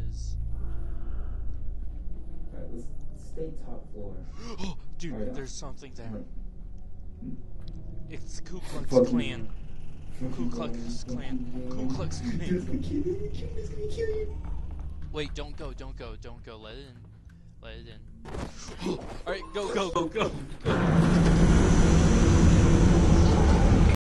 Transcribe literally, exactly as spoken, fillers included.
is. Alright, let's stay top floor. Oh, dude, right, there's something there. Right. It's Ku Klux Fucking- Klan. Ku Klux Klan. Ku Klux Klan. It's gonna kill you. It's gonna kill you. Wait, don't go, don't go, don't go. Let it in. Let it in. Alright, go, go, go, go. go.